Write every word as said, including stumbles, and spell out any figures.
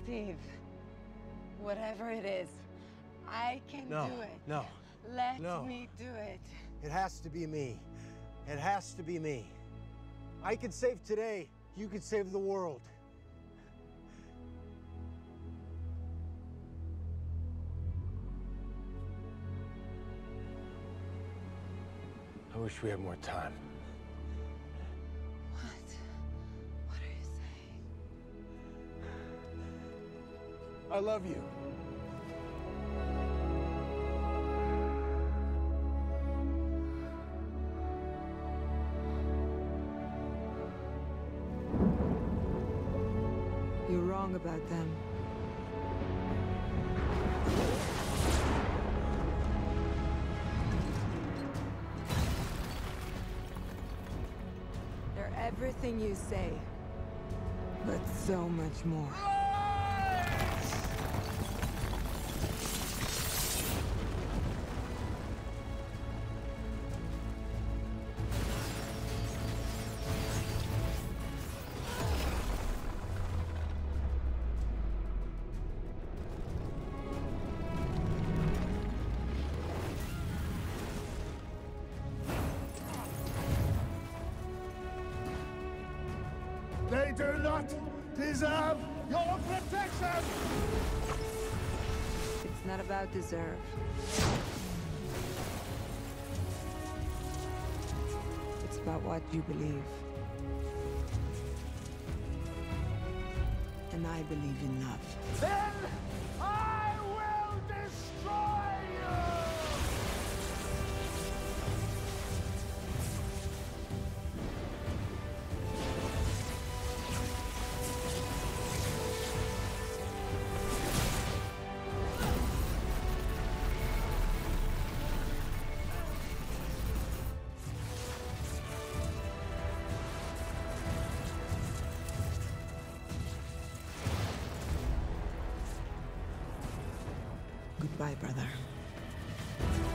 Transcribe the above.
Steve, whatever it is, I can No, do it. no, Let no. me do it. It has to be me. It has to be me. I can save today. You can save the world. I wish we had more time. What? What are you saying? I love you. You're wrong about them. They're everything you say, but so much more. They do not deserve your protection! It's not about deserve. It's about what you believe. And I believe in love. Then I will destroy you! Goodbye, brother.